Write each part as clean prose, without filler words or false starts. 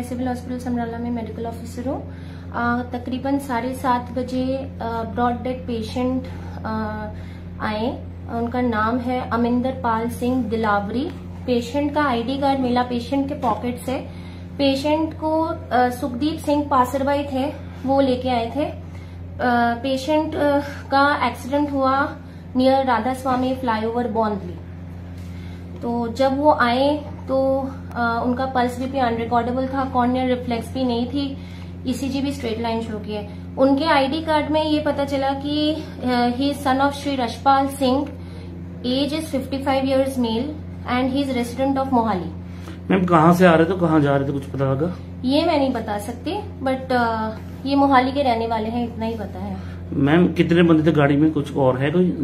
मैं civil hospital Samrala में medical officer हूँ। तकरीबन 7:30 बजे ब्रॉड डेड पेशेंट आए। उनका नाम है अमिंदर पाल सिंह दिलावरी। पेशेंट का आईडी कार्ड मिला पेशेंट के पॉकेट से। पेशेंट को सुखदीप सिंह पासरबाई थे, वो लेके आए थे। पेशेंट का एक्सीडेंट हुआ नियर राधा स्वामी फ्लाईओवर बॉन्डली। तो जब वो आए तो उनका पल्स बीपी अनरिकॉर्डेबल था, कॉर्नियल रिफ्लेक्स भी नहीं थी, ईसीजी भी स्ट्रेट लाइन शो की है। उनके आईडी कार्ड में ये पता चला कि he is son of Shri Rashpal Singh, age is 55 years male and he is resident of Mohali. Ma'am कहाँ से आ रहे थे, कहाँ जा रहे थे, कुछ पता लगा? ये मैं नहीं बता सकती, बट ये मोहाली के रहने वाले हैं, इतना ही पता है। मैम कितने बंदे थे गाड़ी में, कुछ और है कोई?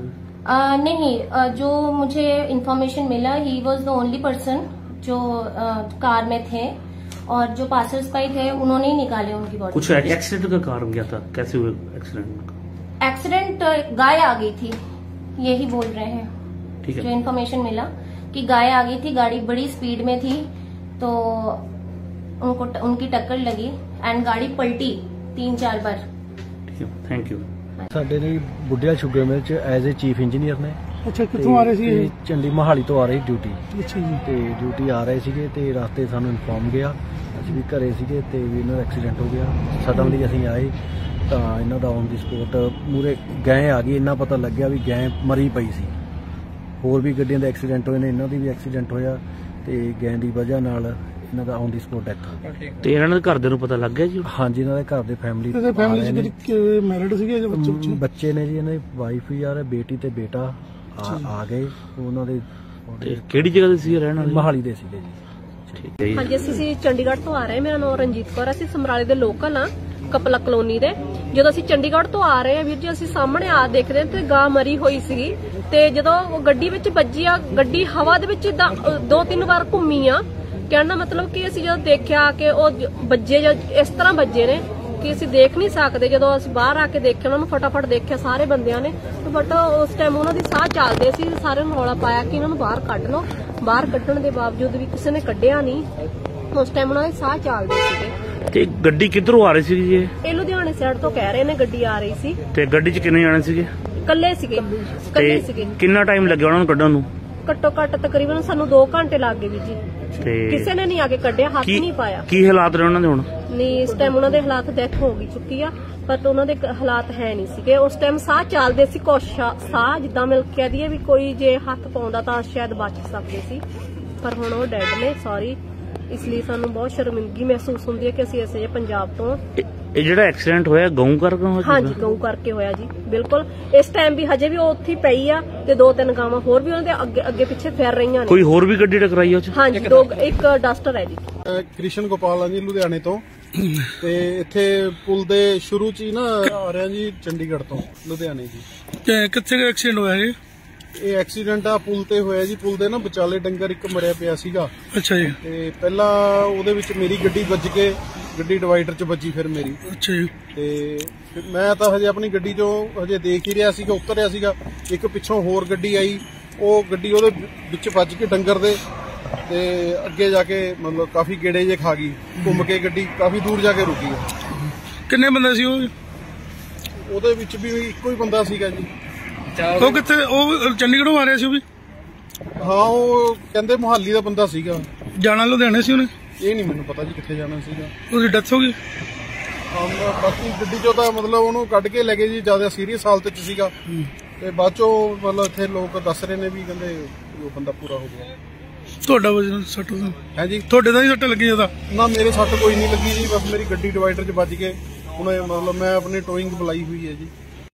नहीं, जो मुझे इन्फॉर्मेशन मिला, he was the only person जो कार में थे, और जो पासर्स बाई थे उन्होंने ही निकाले उनकी बॉडी। कुछ एक्सीडेंट का कारण क्या था, कैसे हुए एक्सीडेंट? एक्सीडेंट गाय आ गई थी, यही बोल रहे हैं। ठीक है। जो इन्फॉर्मेशन मिला कि गाय आ गई थी, गाड़ी बड़ी स्पीड में थी तो उनकी टक्कर लगी एंड गाड़ी पलटी 3-4 बार। ठीक है, थैंक यू। ਸਾਡੇ ਨੇ ਬੁੱਢਿਆ ਸ਼ੂਗਰ ਮਿਲ ਚ ਐਜ਼ ਏ ਚੀਫ ਇੰਜੀਨੀਅਰ ਨੇ। ਅੱਛਾ, ਕਿੱਥੋਂ ਆ ਰਹੇ ਸੀ? ਚੰਡੀ ਮੋਹਾਲੀ ਤੋਂ ਆ ਰਹੀ ਡਿਊਟੀ। ਅੱਛਾ ਜੀ। ਤੇ ਡਿਊਟੀ ਆ ਰਹੇ ਸੀਗੇ ਤੇ ਰਸਤੇ ਸਾਨੂੰ ਇਨਫੋਰਮ ਗਿਆ, ਅਸੀਂ ਵੀ ਘਰੇ ਸੀਗੇ ਤੇ ਵੀ ਇਹਨਾਂ ਦਾ ਐਕਸੀਡੈਂਟ ਹੋ ਗਿਆ। ਸਡਨਲੀ ਅਸੀਂ ਆਏ ਤਾਂ ਇਹਨਾਂ ਦਾ ਔਨ ਦੀ ਸਪੋਟ ਮੂਰੇ ਗਏ ਆ ਗਈ। ਇੰਨਾ ਪਤਾ ਲੱਗਿਆ ਵੀ ਗਏ ਮਰੀ ਪਈ ਸੀ। ਹੋਰ ਵੀ ਗੱਡੀਆਂ ਦੇ ਐਕਸੀਡੈਂਟ ਹੋਏ ਨੇ, ਇਹਨਾਂ ਦੀ ਵੀ ਐਕਸੀਡੈਂਟ ਹੋਇਆ ਤੇ ਗਏ ਦੀ ਵਜ੍ਹਾ ਨਾਲ ਇਹਨਾਂ ਦਾ ਔਨ ਦੀ ਸਪੋਟ ਡੈਥ ਹੋ ਗਈ। ਤੇ ਇਹਨਾਂ ਦੇ ਘਰ ਦੇ ਨੂੰ ਪਤਾ ਲੱਗ ਗਿਆ ਜੀ? ਹਾਂਜੀ, ਇਹਨਾਂ ਦੇ ਘਰ ਦੇ ਫੈਮਿਲੀ ਮੈਰਿਡ ਸੀਗੇ ਜਾਂ ਬੱਚੇ ਨੇ ਜੀ, ਇਹਨਾਂ ਦੀ ਵਾਈਫ ਵੀ ਆ, ਬੇਟੀ ਤੇ ਬੇਟਾ ਆ ਗਏ। ਉਹਨਾਂ ਦੇ ਕਿਹੜੀ ਜਗ੍ਹਾ ਦੇ ਸੀ ਰਹਿਣ ਵਾਲੇ? ਮੋਹਾਲੀ ਦੇ ਸੀਗੇ ਜੀ। ਠੀਕ ਹੈ ਜੀ। ਹਾਂਜੀ, ਅਸੀਂ ਚੰਡੀਗੜ੍ਹ ਤੋਂ ਆ ਰਹੇ। ਮੇਰਾ ਨਾਮ ਰਣਜੀਤ ਕੌਰ, ਅਸੀਂ ਸਮਰਾਲੇ ਦੇ ਲੋਕਲ ਆ, ਕਪਲਾ ਕਲੋਨੀ ਦੇ। ਜਦੋਂ ਅਸੀਂ ਚੰਡੀਗੜ੍ਹ ਤੋਂ ਆ ਰਹੇ ਆ ਵੀਰ ਜੀ, ਅਸੀਂ ਸਾਹਮਣੇ ਆ ਦੇਖਦੇ ਤੇ ਗਾਂ ਮਰੀ ਹੋਈ ਸੀਗੀ। ਤੇ ਜਦੋਂ ਉਹ ਗੱਡੀ ਵਿੱਚ ਵੱਜੀ ਆ, ਗੱਡੀ ਹਵਾ ਦੇ ਵਿੱਚ ਇਦਾਂ 2-3 ਵਾਰ ਘੁੰਮੀ ਆ। ਕਹਿਣ ਦਾ ਮਤਲਬ ਕਿ ਅਸੀਂ ਜਦੋਂ ਦੇਖਿਆ ਕਿ ਉਹ ਵੱਜੇ ਇਸ ਤਰ੍ਹਾਂ ਵੱਜੇ ਨੇ ਕਿ ਅਸੀਂ ਦੇਖ ਨਹੀਂ ਸਕਦੇ। ਜਦੋਂ ਅਸੀਂ ਬਾਹਰ ਆ ਕੇ ਦੇਖਿਆ, ਉਹਨਾਂ ਨੂੰ ਫਟਾਫਟ ਦੇਖਿਆ ਸਾਰੇ ਬੰਦਿਆਂ ਨੇ, ਬਟ ਉਸ ਟਾਈਮ ਉਹਨਾਂ ਦੀ ਸਾਹ ਚੱਲਦੇ ਸੀ। ਸਾਰਿਆਂ ਨੂੰ ਰੌਲਾ ਪਾਇਆ ਕਿ ਇਹਨਾਂ ਨੂੰ ਬਾਹਰ ਕੱਢ ਲਓ। ਬਾਹਰ ਕੱਢਣ ਦੇ ਬਾਵਜੂਦ ਵੀ ਕਿਸੇ ਨੇ ਕੱਢਿਆ ਨਹੀਂ। ਉਸ ਟਾਈਮ ਉਹਨਾਂ ਦੇ ਸਾਹ ਚੱਲਦੇ ਸੀਗੇ। ਤੇ ਗੱਡੀ ਕਿੱਧਰੋਂ ਆ ਰਹੀ ਸੀ ਜੀ? ਇਹ ਲੁਧਿਆਣੇ ਸਾਈਡ ਤੋਂ ਕਹਿ ਰਹੇ ਨੇ ਗੱਡੀ ਆ ਰਹੀ ਸੀ। ਤੇ ਗੱਡੀ 'ਚ ਕਿੰਨੇ ਜਾਣੇ ਸੀਗੇ? ਇਕੱਲੇ ਸੀਗੇ। ਕਿੰਨਾ ਟਾਈਮ ਲੱਗਿਆ ਉਹਨਾਂ ਨੂੰ ਕੱਢਣ ਨੂੰ? ਘੱਟੋ ਘੱਟ ਤਕਰੀਬਨ ਸਾਨੂੰ 2 ਘੰਟੇ ਲੱਗ ਗਏ ਵੀ ਜੀ। ਕਿਸੇ ਨੇ ਨਹੀਂ ਆ ਕੇ ਕੱਢਿਆ, ਹੱਥ ਨਹੀਂ ਪਾਇਆ। ਕੀ ਹਾਲਾਤ ਰਹੇ ਉਹਨਾਂ ਦੇ ਹੁਣ? ਨਹੀਂ, ਇਸ ਟਾਈਮ ਉਹਨਾਂ ਦੇ ਹਾਲਾਤ ਡੈਥ ਹੋ ਗਈ ਚੁੱਕੀ ਆ, ਪਰ ਉਹਨਾਂ ਦੇ ਹਾਲਾਤ ਹੈ ਨਹੀਂ ਸੀਗੇ। ਉਸ ਟਾਈਮ ਸਾਹ ਚੱਲਦੇ ਸੀ, ਕੁਛ ਸਾਹ ਜਿੱਦਾਂ ਮਿਲ ਕਹਿ ਦਈਏ ਵੀ ਕੋਈ ਜੇ ਹੱਥ ਪਾਉਂਦਾ ਤਾਂ ਸ਼ਾਇਦ ਬਚ ਸਕਦੇ ਸੀ, ਪਰ ਹੁਣ ਉਹ ਡੈਡ ਨੇ। ਸੌਰੀ, ਇਸ ਲਈ ਸਾਨੂੰ ਬਹੁਤ ਸ਼ਰਮਿੰਦਗੀ ਮਹਿਸੂਸ ਹੁੰਦੀ ਹੈ ਕਿ ਅਸੀਂ ਐਸੇ ਪੰਜਾਬ ਤੋਂ। ਇਹ ਜਿਹੜਾ ਐਕਸੀਡੈਂਟ ਹੋਇਆ ਗਊ ਕਰਕੇ ਹੋਇਆ? ਹਾਂਜੀ, ਗਊ ਕਰਕੇ ਹੋਇਆ ਜੀ, ਬਿਲਕੁਲ। ਇਸ ਟਾਈਮ ਵੀ ਹਜੇ ਵੀ ਉਹ ਉੱਥੇ ਪਈ ਆ ਤੇ 2-3 ਗਾਵਾਂ ਹੋਰ ਵੀ ਉਹਨਾਂ ਦੇ ਅੱਗੇ ਪਿੱਛੇ ਫਿਰ ਰਹੀਆਂ ਨੇ। ਕੋਈ ਹੋਰ ਵੀ ਗੱਡੀ ਟਕਰਾਈ ਆ? ਹਾਂਜੀ, ਇੱਕ ਡਸਟਰ ਹੈ ਜੀ। ਕ੍ਰਿਸ਼ਨ ਗੋਪਾਲ ਆ ਜੀ, ਲੁਧਿਆਣੇ ਤੋਂ। ਤੇ ਇੱਥੇ ਪੁਲ ਦੇ ਸ਼ੁਰੂ ਚ ਹੀ ਨਾ ਆ ਰਿਹਾ ਜੀ, ਚੰਡੀਗੜ੍ਹ ਤੋਂ ਲੁਧਿਆਣੇ ਜੀ। ਕਿੱਥੇ ਐਕਸੀਡੈਂਟ ਹੋਇਆ ਜੀ? ਇਹ ਐਕਸੀਡੈਂਟ ਆ ਪੁਲ ਤੇ ਹੋਇਆ ਜੀ। ਪੁਲ ਦੇ ਨਾ ਵਿਚਾਲੇ ਡੰਗਰ ਇੱਕ ਮਰਿਆ ਪਿਆ ਸੀਗਾ। ਅੱਛਾ ਜੀ। ਤੇ ਪਹਿਲਾਂ ਉਹਦੇ ਵਿੱਚ ਮੇਰੀ ਗੱਡੀ ਵੱਜ ਕੇ ਗੱਡੀ ਡਿਵਾਈਡਰ 'ਚ ਵੱਜੀ, ਫਿਰ ਮੇਰੀ। ਅੱਛਾ ਜੀ। ਤੇ ਮੈਂ ਤਾਂ ਹਜੇ ਆਪਣੀ ਗੱਡੀ 'ਚੋਂ ਹਜੇ ਦੇਖ ਹੀ ਰਿਹਾ ਸੀਗਾ, ਉਤਰ ਰਿਹਾ ਸੀਗਾ। ਇੱਕ ਪਿੱਛੋਂ ਹੋਰ ਗੱਡੀ ਆਈ, ਉਹ ਗੱਡੀ ਉਹਦੇ ਵਿੱਚ ਵੱਜ ਕੇ ਡੰਗਰ ਦੇ, ਤੇ ਅੱਗੇ ਜਾ ਕੇ ਮਤਲਬ ਕਾਫੀ ਗੇੜੇ ਜੇ ਖਾ ਗਈ। ਘੁੰਮ ਕੇ ਗੱਡੀ ਕਾਫੀ ਦੂਰ ਜਾ ਕੇ ਰੁਕੀ ਆ। ਕਿੰਨੇ ਬੰਦੇ ਸੀ ਉਹ? ਉਹਦੇ ਵਿੱਚ ਵੀ ਇੱਕੋ ਹੀ ਬੰਦਾ ਸੀਗਾ ਜੀ। ਉਹ ਕਿੱਥੇ? ਉਹ ਚੰਡੀਗੜ੍ਹੋਂ ਆ ਰਿਹਾ ਸੀ ਉਹ ਵੀ? ਹਾਂ, ਉਹ ਕਹਿੰਦੇ ਮੁਹਾਲੀ ਦਾ ਬੰਦਾ ਸੀਗਾ। ਜਾਣਾ ਲੁਧਿਆਣੇ ਸੀ ਉਹਨੇ? ਇਹ ਨਹੀਂ ਮੈਨੂੰ ਪਤਾ ਜੀ ਕਿੱਥੇ ਜਾਣਾ ਸੀਗਾ। ਉਹਦੀ ਡੈਥ ਹੋ ਗਈ? ਬਾਕੀ ਗੱਡੀ ਚੋਂ ਤਾਂ ਮਤਲਬ ਉਹਨੂੰ ਕੱਢ ਕੇ ਲੈ ਗਏ ਜੀ, ਜਿਆਦਾ ਸੀਰੀਅਸ ਹਾਲਤ 'ਚ ਸੀਗਾ। ਤੇ ਬਾਅਦ ਚੋਂ ਮਤਲਬ ਇੱਥੇ ਲੋਕ ਦੱਸ ਰਹੇ ਨੇ ਵੀ ਕਹਿੰਦੇ ਉਹ ਬੰਦਾ ਪੂਰਾ ਹੋ ਗਿਆ। ਤੁਹਾਡਾ ਵਜਨ ਸੱਟ ਹੈ ਜੀ? ਤੁਹਾਡੇ ਦਾ ਹੀ ਸੱਟ ਲੱਗੀ ਉਹਦਾ? ਨਾ, ਮੇਰੇ ਸੱਟ ਕੋਈ ਨਹੀਂ ਲੱਗੀ ਜੀ, ਬਸ ਮੇਰੀ ਗੱਡੀ ਡਿਵਾਈਡਰ 'ਚ ਵੱਜ ਕੇ। ਹੁਣ ਮਤਲਬ ਮੈਂ ਆਪਣੀ ਟੋਇੰਗ ਬੁਲਾਈ ਹੋਈ ਹੈ ਜੀ।